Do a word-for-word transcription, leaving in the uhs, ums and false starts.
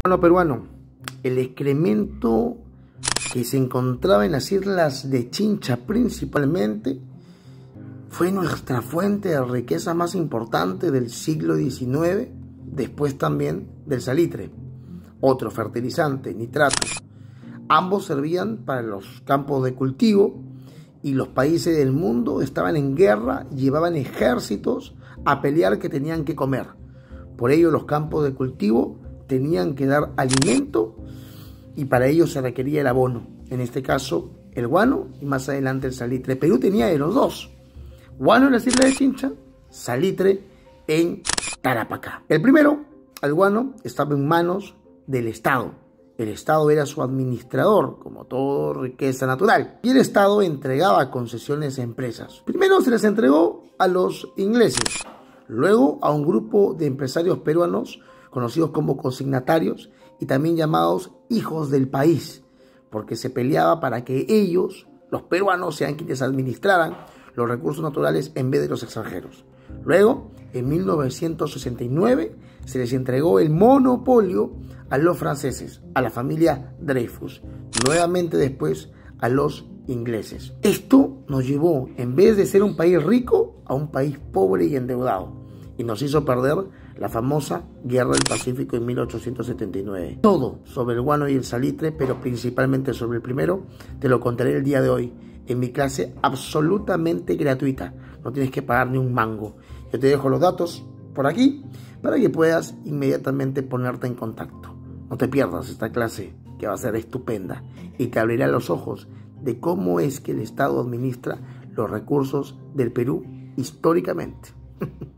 Bueno, peruano, el excremento que se encontraba en las islas de Chincha principalmente fue nuestra fuente de riqueza más importante del siglo diecinueve, después también del salitre, otro fertilizante, nitrato. Ambos servían para los campos de cultivo y los países del mundo estaban en guerra, llevaban ejércitos a pelear que tenían que comer. Por ello los campos de cultivo tenían que dar alimento y para ello se requería el abono, en este caso el guano y más adelante el salitre. Perú tenía de los dos, guano en las islas de Chincha, salitre en Tarapacá. El primero, el guano, estaba en manos del Estado. El Estado era su administrador, como toda riqueza natural, y el Estado entregaba concesiones a empresas. Primero se les entregó a los ingleses, luego a un grupo de empresarios peruanos conocidos como consignatarios y también llamados hijos del país, porque se peleaba para que ellos, los peruanos, sean quienes administraran los recursos naturales en vez de los extranjeros. Luego, en mil novecientos sesenta y nueve, se les entregó el monopolio a los franceses, a la familia Dreyfus, nuevamente después a los ingleses. Esto nos llevó, en vez de ser un país rico, a un país pobre y endeudado, y nos hizo perder la famosa Guerra del Pacífico en mil ochocientos setenta y nueve. Todo sobre el guano y el salitre, pero principalmente sobre el primero, te lo contaré el día de hoy en mi clase absolutamente gratuita. No tienes que pagar ni un mango. Yo te dejo los datos por aquí para que puedas inmediatamente ponerte en contacto. No te pierdas esta clase que va a ser estupenda y te abrirá los ojos de cómo es que el Estado administra los recursos del Perú históricamente.